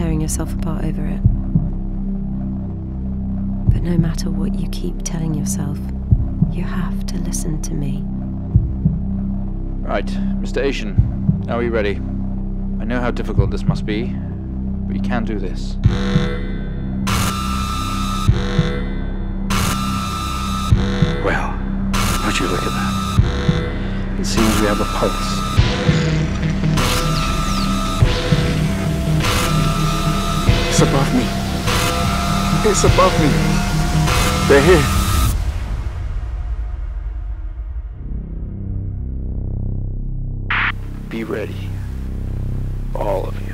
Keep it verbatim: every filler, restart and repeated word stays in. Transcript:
tearing yourself apart over it. But no matter what you keep telling yourself, you have to listen to me. Right, Mister Asian, are we ready? I know how difficult this must be, but you can do this. Well, would you look at that? It seems we have a pulse. It's above me. It's above me. They're here. Be ready. All of you.